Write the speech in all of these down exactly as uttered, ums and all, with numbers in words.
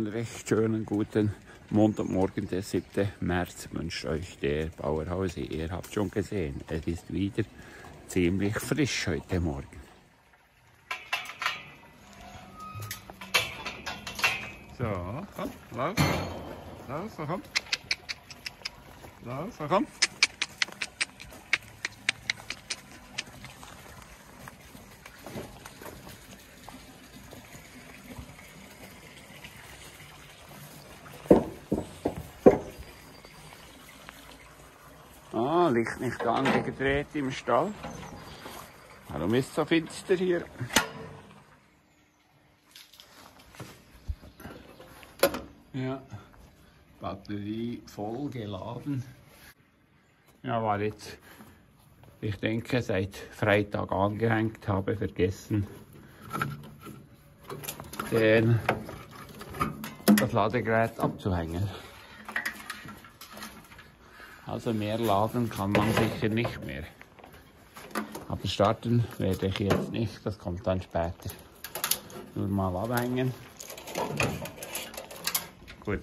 recht schönen guten Montagmorgen, der siebte März, wünscht euch der Bauerhausi. Ihr habt schon gesehen, es ist wieder ziemlich frisch heute Morgen. So, komm, lauf, lauf, komm, lauf, komm. Ah, Licht nicht angedreht im Stall. Warum ist es so finster hier? Ja, Batterie voll geladen. Ja, war jetzt, ich denke, seit Freitag angehängt, habe vergessen, den, das Ladegerät abzuhängen. Also mehr laden kann man sicher nicht mehr. Aber starten werde ich jetzt nicht, das kommt dann später. Nur mal abhängen. Gut.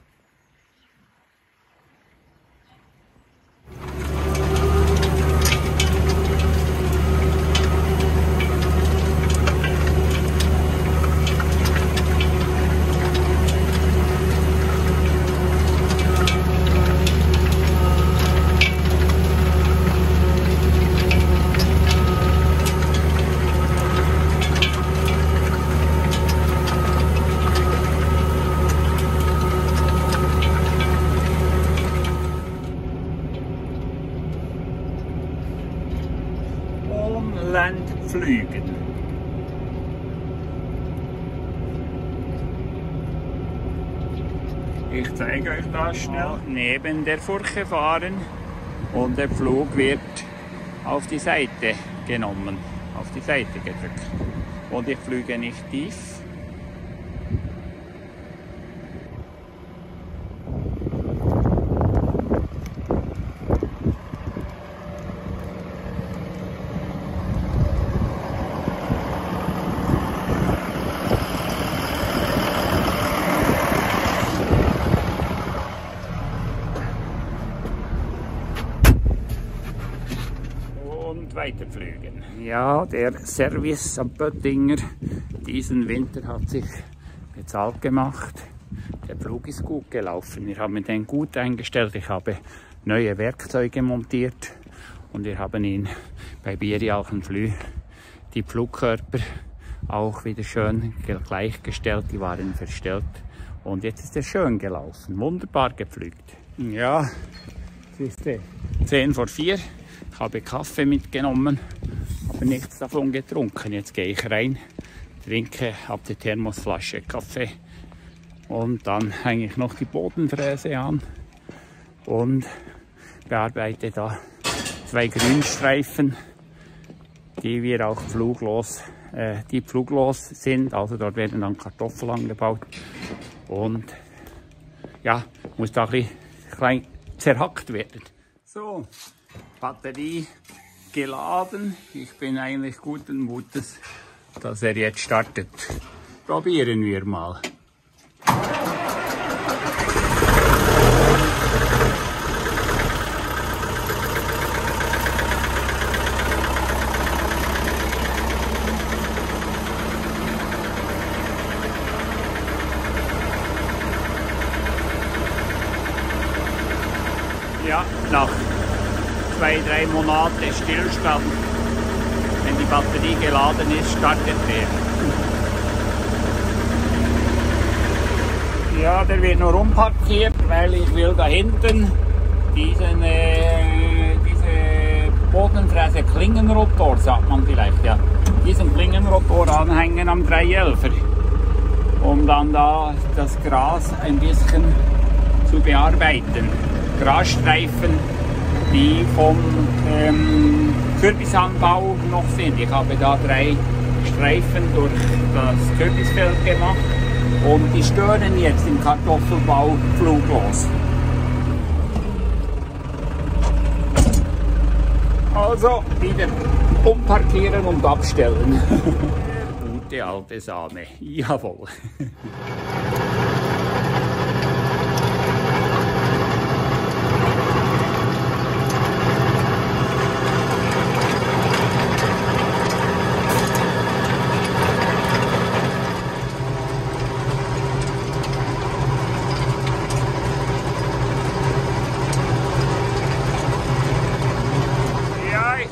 Fliegen. Ich zeige euch das schnell. Neben der Furche fahren und der Flug wird auf die Seite genommen, auf die Seite gedrückt. Und ich fliege nicht tief. Weiterfliegen. Ja, der Service am Böttinger diesen Winter hat sich bezahlt gemacht. Der Flug ist gut gelaufen. Wir haben den gut eingestellt. Ich habe neue Werkzeuge montiert und wir haben ihn bei Birialchenflü die Flugkörper auch wieder schön gleichgestellt. Die waren verstellt und jetzt ist er schön gelaufen. Wunderbar gepflügt. Ja, es ist zehn vor vier. Ich habe Kaffee mitgenommen, aber nichts davon getrunken. Jetzt gehe ich rein, trinke ab der Thermosflasche Kaffee und dann hänge ich noch die Bodenfräse an und bearbeite da zwei Grünstreifen, die wir auch pfluglos, äh, die pfluglos sind. Also dort werden dann Kartoffeln angebaut und ja, muss da ein bisschen klein zerhackt werden. So. Batterie geladen. Ich bin eigentlich guten Mutes, dass er jetzt startet. Probieren wir mal. Ja, nach zwei, drei Monate Stillstand, wenn die Batterie geladen ist, startet der. Ja, der wird nur umparkiert, weil ich will da hinten diesen, äh, diese Bodenfräse Klingenrotor, sagt man vielleicht, ja, diesen Klingenrotor anhängen am dreihundertelfer, um dann da das Gras ein bisschen zu bearbeiten. Grasstreifen, die vom ähm, Kürbisanbau noch sind. Ich habe da drei Streifen durch das Kürbisfeld gemacht und die stören jetzt im Kartoffelbau fluglos. Also wieder umparkieren und abstellen. Gute alte Sahne, jawohl.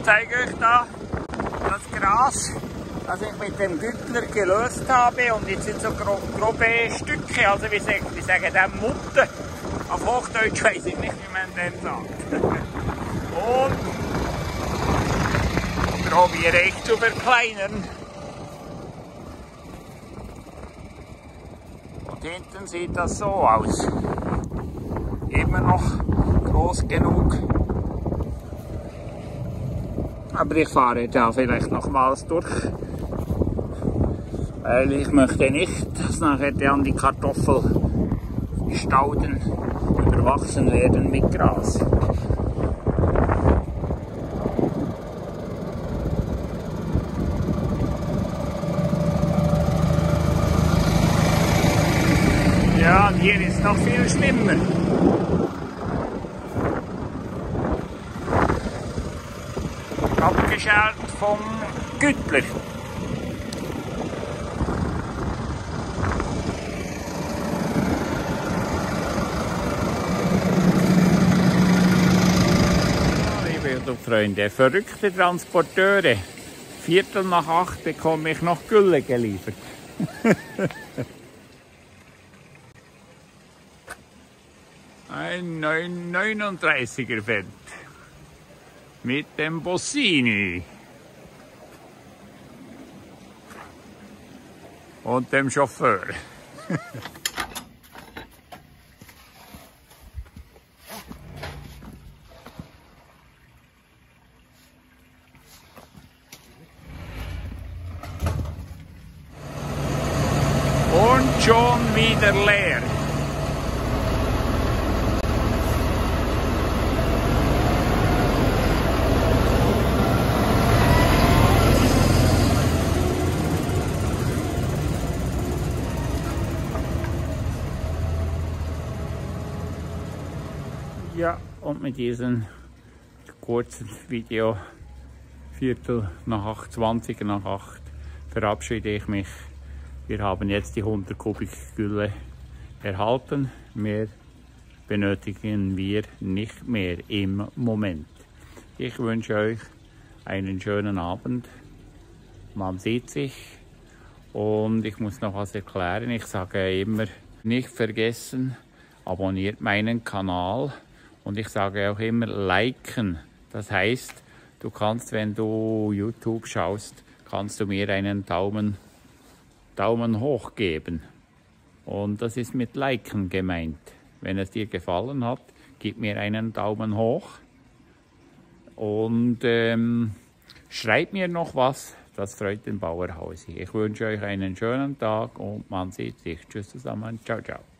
zeige euch da das Gras, das ich mit dem Güttler gelöst habe. Und jetzt sind so grob, grobe Stücke, also wie sagen, wie sagen die Mutter. Auf Hochdeutsch weiß ich nicht, wie man den sagt. Und probiere ich zu verkleinern. Und hinten sieht das so aus. Immer noch groß genug. Aber ich fahre da vielleicht nochmals durch. Weil ich möchte nicht, dass nachher dann die Kartoffelstauden überwachsen werden mit Gras. Ja, und hier ist noch viel schlimmer. Abgeschert vom Güttler. Liebe YouTube-Freunde, verrückte Transporteure. Viertel nach acht bekomme ich noch Gülle geliefert. Ein neununddreißiger fährt mit dem Bossini und dem Chauffeur. Und schon wieder leer. Ja, und mit diesem kurzen Video, Viertel nach acht, zwanzig nach acht, verabschiede ich mich. Wir haben jetzt die hundert Kubik Gülle erhalten. Mehr benötigen wir nicht mehr im Moment. Ich wünsche euch einen schönen Abend. Man sieht sich. Und ich muss noch was erklären. Ich sage immer, nicht vergessen, abonniert meinen Kanal. Und ich sage auch immer liken. Das heißt, du kannst, wenn du YouTube schaust, kannst du mir einen Daumen, Daumen hoch geben. Und das ist mit liken gemeint. Wenn es dir gefallen hat, gib mir einen Daumen hoch. Und ähm, schreib mir noch was, das freut den Bauerhausi. Ich wünsche euch einen schönen Tag und man sieht sich. Tschüss zusammen. Ciao, ciao.